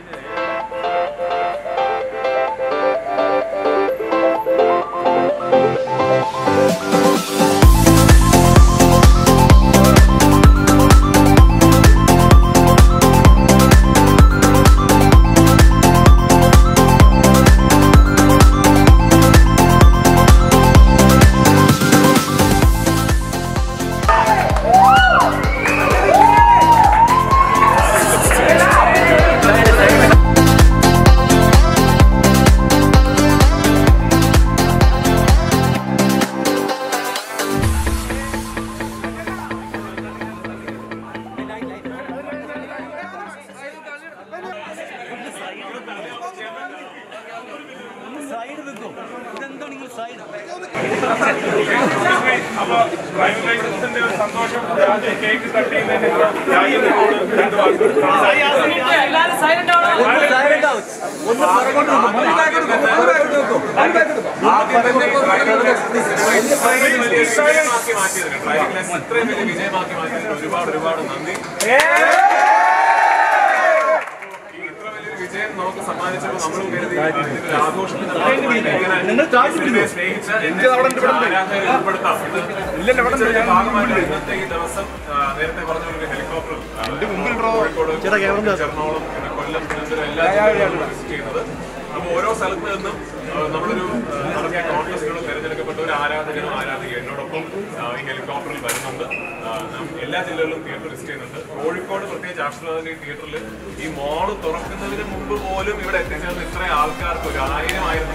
ഓരോ സ്ഥലത്ത് നിന്നും നമ്മളൊരു നടത്തിയ കോൺഗ്രസുകൾ തിരഞ്ഞെടുക്കപ്പെട്ട ഒരു ആരാധകനും ആരാധികയും എന്നോടൊപ്പം ഈ ഹെലികോപ്റ്ററിൽ വരുന്നുണ്ട്. എല്ലാ ജില്ലകളിലും തിയേറ്റർ വിസിറ്റ് ചെയ്യുന്നുണ്ട്. കോഴിക്കോട് പ്രത്യേകിച്ച് ആശ്രമ തിയേറ്ററിൽ ഈ മോള് തുറക്കുന്നതിന് മുമ്പ് പോലും ഇവിടെ എത്തിച്ചേർന്ന ഇത്ര ആൾക്കാർക്ക് ഒരു 1000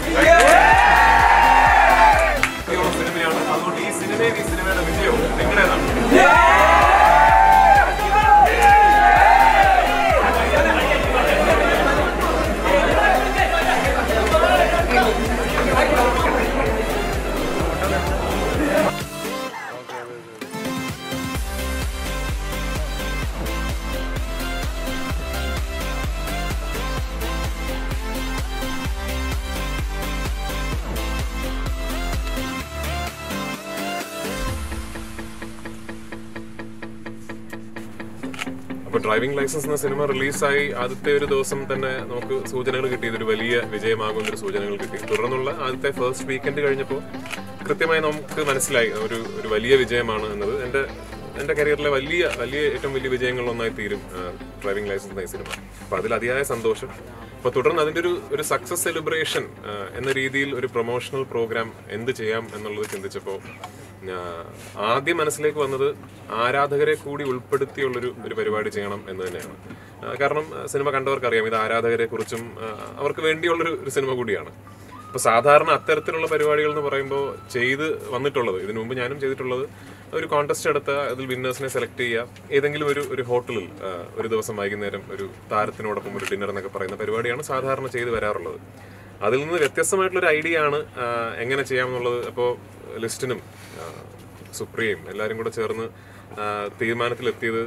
സിനിമയാണ്. അതുകൊണ്ട് ഈ സിനിമയും ഈ സിനിമയുടെ വിജയവും നിങ്ങളുടേതാണ്. അപ്പോൾ ഡ്രൈവിംഗ് ലൈസൻസ് എന്ന സിനിമ റിലീസായി ആദ്യത്തെ ഒരു ദിവസം തന്നെ നമുക്ക് സൂചനകൾ കിട്ടി, ഇതൊരു വലിയ വിജയമാകുന്നൊരു സൂചനകൾ കിട്ടി. തുടർന്നുള്ള ആദ്യത്തെ ഫസ്റ്റ് വീക്കെൻഡ് കഴിഞ്ഞപ്പോൾ കൃത്യമായി നമുക്ക് മനസ്സിലായി ഒരു വലിയ വിജയമാണ് എന്നത്. എൻ്റെ കരിയറിലെ വലിയ ഏറ്റവും വലിയ വിജയങ്ങളിലൊന്നായി തീരും ഡ്രൈവിംഗ് ലൈസൻസ് എന്ന സിനിമ. അപ്പോൾ അതിൽ അതിയായ സന്തോഷം. അപ്പോൾ തുടർന്ന് അതിൻ്റെ ഒരു സക്സസ് സെലിബ്രേഷൻ എന്ന രീതിയിൽ ഒരു പ്രൊമോഷണൽ പ്രോഗ്രാം എന്ത് ചെയ്യാം എന്നുള്ളത് ചിന്തിച്ചപ്പോൾ ആദ്യം മനസ്സിലേക്ക് വന്നത് ആരാധകരെ കൂടി ഉൾപ്പെടുത്തിയുള്ളൊരു പരിപാടി ചെയ്യണം എന്ന് തന്നെയാണ്. കാരണം സിനിമ കണ്ടവർക്കറിയാം, ഇത് ആരാധകരെ കുറിച്ചും അവർക്ക് വേണ്ടിയുള്ളൊരു സിനിമ കൂടിയാണ്. അപ്പോൾ സാധാരണ അത്തരത്തിലുള്ള പരിപാടികൾ എന്ന് പറയുമ്പോൾ ചെയ്ത് വന്നിട്ടുള്ളത്, ഇതിനു മുമ്പ് ഞാനും ചെയ്തിട്ടുള്ളത്, ഒരു കോൺടെസ്റ്റ് എടുത്ത് അതിൽ വിന്നേഴ്സിനെ സെലക്ട് ചെയ്യുക, ഏതെങ്കിലും ഒരു ഹോട്ടലിൽ ഒരു ദിവസം വൈകുന്നേരം ഒരു താരത്തിനോടൊപ്പം ഒരു ഡിന്നർ എന്നൊക്കെ പറയുന്ന പരിപാടിയാണ് സാധാരണ ചെയ്ത് വരാറുള്ളത്. അതിൽ നിന്ന് വ്യത്യസ്തമായിട്ടുള്ളൊരു ഐഡിയ ആണ് എങ്ങനെ ചെയ്യാമെന്നുള്ളത്. അപ്പോൾ ലിസ്റ്റിനും സുപ്രിയയും എല്ലാവരും കൂടെ ചേർന്ന് തീരുമാനത്തിലെത്തിയത്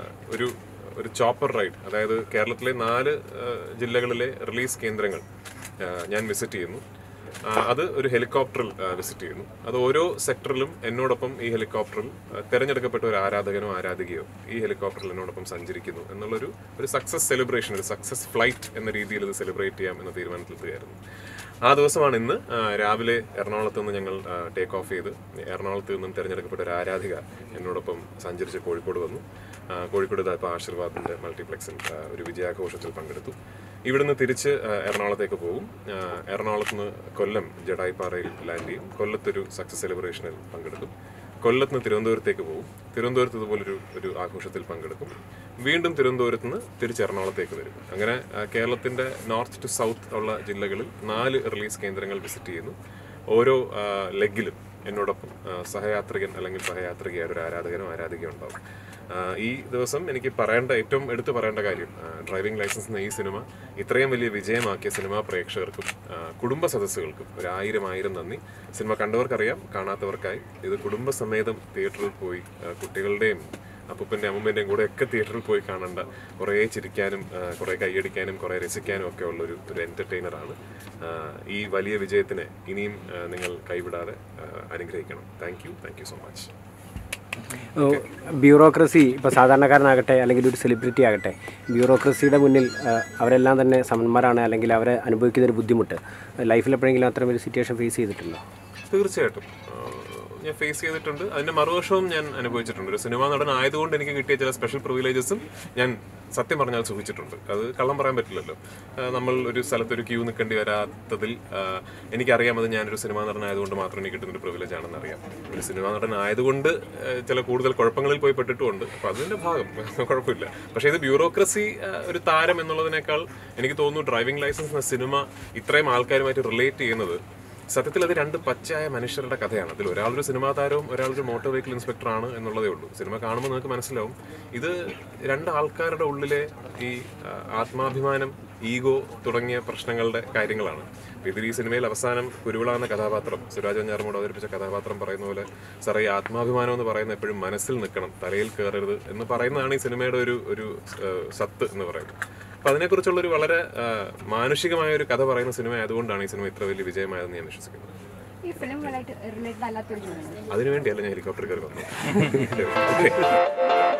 ഒരു ചോപ്പർ റൈഡ്, അതായത് കേരളത്തിലെ 4 ജില്ലകളിലെ റിലീസ് കേന്ദ്രങ്ങൾ ഞാൻ വിസിറ്റ് ചെയ്യുന്നു. അത് ഒരു ഹെലികോപ്റ്ററിൽ വിസിറ്റ് ചെയ്യുന്നു. അത് ഓരോ സെക്ടറിലും എന്നോടൊപ്പം ഈ ഹെലികോപ്റ്ററിൽ തിരഞ്ഞെടുക്കപ്പെട്ട ഒരു ആരാധകനോ ആരാധികയോ ഈ ഹെലികോപ്റ്ററിൽ എന്നോടൊപ്പം സഞ്ചരിക്കുന്നു എന്നുള്ളൊരു സക്സസ് സെലിബ്രേഷൻ, ഒരു സക്സസ് ഫ്ലൈറ്റ് എന്ന രീതിയിൽ ഇത് സെലിബ്രേറ്റ് ചെയ്യാം എന്ന തീരുമാനത്തിലെത്തുകയായിരുന്നു. ആ ദിവസമാണ് ഇന്ന് രാവിലെ എറണാകുളത്ത് നിന്ന് ഞങ്ങൾ ടേക്ക് ഓഫ് ചെയ്ത് എറണാകുളത്ത് നിന്നും തിരഞ്ഞെടുക്കപ്പെട്ട ഒരു ആരാധിക എന്നോടൊപ്പം സഞ്ചരിച്ച് കോഴിക്കോട് വന്നു. കോഴിക്കോട് ഇപ്പോൾ ആശീർവാദിൻ്റെ മൾട്ടിപ്ലക്സിൽ ഒരു വിജയാഘോഷത്തിൽ പങ്കെടുത്തു. ഇവിടുന്ന് തിരിച്ച് എറണാകുളത്തേക്ക് പോകും. എറണാകുളത്ത് നിന്ന് കൊല്ലം ജഡായിപ്പാറയിൽ ലാൻഡ് ചെയ്യും. കൊല്ലത്തൊരു സക്സസ് സെലിബ്രേഷനിൽ പങ്കെടുക്കും. കൊല്ലത്ത് നിന്ന് തിരുവനന്തപുരത്തേക്ക് പോകും. തിരുവനന്തപുരത്ത് ഇതുപോലൊരു ആഘോഷത്തിൽ പങ്കെടുക്കും. വീണ്ടും തിരുവനന്തപുരത്ത് നിന്ന് തിരിച്ച് എറണാകുളത്തേക്ക് വരും. അങ്ങനെ കേരളത്തിൻ്റെ നോർത്ത് ടു സൗത്ത് ഉള്ള ജില്ലകളിൽ 4 റിലീസ് കേന്ദ്രങ്ങൾ വിസിറ്റ് ചെയ്യുന്നു. ഓരോ ലെഗിലും എന്നോടൊപ്പം സഹയാത്രികൻ അല്ലെങ്കിൽ സഹയാത്രികയായ ഒരു ആരാധകനോ ആരാധികയോ ഉണ്ടാവും. ഈ ദിവസം എനിക്ക് ഏറ്റവും എടുത്തു പറയേണ്ട കാര്യം, ഡ്രൈവിംഗ് ലൈസൻസ് എന്ന ഈ സിനിമ ഇത്രയും വലിയ വിജയമാക്കിയ സിനിമാ പ്രേക്ഷകർക്കും കുടുംബ സദസ്സുകൾക്കും 1000 നന്ദി. സിനിമ കണ്ടവർക്കറിയാം, കാണാത്തവർക്കായി ഇത് കുടുംബസമേതം തിയേറ്ററിൽ പോയി കുട്ടികളുടെയും അപ്പൂപ്പൻ്റെ അമ്മൂമ്മേൻ്റെയും കൂടെ ഒക്കെ തിയേറ്ററിൽ പോയി കാണേണ്ട, കുറേ ചിരിക്കാനും കുറേ കൈയടിക്കാനും കുറേ രസിക്കാനും ഒക്കെ ഉള്ളൊരു എൻ്റർടൈനറാണ്. ഈ വലിയ വിജയത്തിനെ ഇനിയും നിങ്ങൾ കൈവിടാതെ അനുഗ്രഹിക്കണം. Thank you so much. Bureaucracy ഇപ്പോൾ സാധാരണക്കാരനാകട്ടെ അല്ലെങ്കിൽ ഒരു സെലിബ്രിറ്റി ആകട്ടെ, ബ്യൂറോക്രസിയുടെ മുന്നിൽ അവരെല്ലാം തന്നെ സമന്മാരാണ്, അല്ലെങ്കിൽ അവരെ അനുഭവിക്കുന്നൊരു ബുദ്ധിമുട്ട് ലൈഫിൽ എപ്പോഴെങ്കിലും അത്തരം ഒരു സിറ്റുവേഷൻ ഫേസ് ചെയ്തിട്ടുണ്ടോ? തീർച്ചയായിട്ടും ഞാൻ ഫേസ് ചെയ്തിട്ടുണ്ട്. അതിൻ്റെ മറുവശവും ഞാൻ അനുഭവിച്ചിട്ടുണ്ട്. ഒരു സിനിമാ നടൻ ആയതുകൊണ്ട് എനിക്ക് കിട്ടിയ ചില സ്പെഷ്യൽ പ്രിവിലേജസും ഞാൻ സത്യം പറഞ്ഞാൽ സുഖിച്ചിട്ടുണ്ട്. അത് കള്ളം പറയാൻ പറ്റില്ലല്ലോ. നമ്മൾ ഒരു സ്ഥലത്തൊരു ക്യൂ നിൽക്കേണ്ടി വരാത്തതിൽ എനിക്കറിയാം അത് ഞാനൊരു സിനിമാ നടനായതുകൊണ്ട് മാത്രം എനിക്ക് കിട്ടുന്നൊരു പ്രിവിലേജ് ആണെന്ന് അറിയാം. ഒരു സിനിമാ നടൻ ആയതുകൊണ്ട് ചില കൂടുതൽ കുഴപ്പങ്ങളിൽ പോയി പെട്ടിട്ടുമുണ്ട്. അപ്പോൾ അതിൻ്റെ ഭാഗം കുഴപ്പമില്ല. പക്ഷേ ഇത് ബ്യൂറോക്രസി ഒരു താരം എന്നുള്ളതിനേക്കാൾ എനിക്ക് തോന്നുന്നു ഡ്രൈവിംഗ് ലൈസൻസ് എന്ന സിനിമ ഇത്രയും ആൾക്കാരുമായിട്ട് റിലേറ്റ് ചെയ്യുന്നത് സത്യത്തിൽ അത് രണ്ട് പച്ചയായ മനുഷ്യരുടെ കഥയാണ്. അതിൽ ഒരാളൊരു സിനിമാ താരവും ഒരാളൊരു മോട്ടോർ വെഹിക്കിൾ ഇൻസ്പെക്ടറാണ് എന്നുള്ളതേ ഉള്ളൂ. സിനിമ കാണുമ്പോൾ നിങ്ങൾക്ക് മനസ്സിലാവും ഇത് രണ്ട് ആൾക്കാരുടെ ഉള്ളിലെ ഈ ആത്മാഭിമാനം, ഈഗോ തുടങ്ങിയ പ്രശ്നങ്ങളുടെ കാര്യങ്ങളാണ്. ഇതിൽ ഈ സിനിമയിൽ അവസാനം കുരുവിള എന്ന കഥാപാത്രം, സുരാജ് വെഞ്ഞാറമൂട് അവതരിപ്പിച്ച കഥാപാത്രം പറയുന്ന പോലെ, സാറേ ഈ ആത്മാഭിമാനം എന്ന് പറയുന്നത് എപ്പോഴും മനസ്സിൽ നിൽക്കണം, തലയിൽ കയറരുത് എന്ന് പറയുന്നതാണ് ഈ സിനിമയുടെ ഒരു സത്ത് എന്ന് പറയുന്നത്. അപ്പം അതിനെക്കുറിച്ചുള്ളൊരു വളരെ മാനുഷികമായ ഒരു കഥ പറയുന്ന സിനിമ ആയതുകൊണ്ടാണ് ഈ സിനിമ ഇത്ര വലിയ വിജയമായതെന്ന് ഞാൻ വിശ്വസിക്കുന്നത്. ഈ ഫിലിം അതിനുവേണ്ടിയല്ല ഞാൻ ഹെലികോപ്റ്റർ കയറി വന്നത്.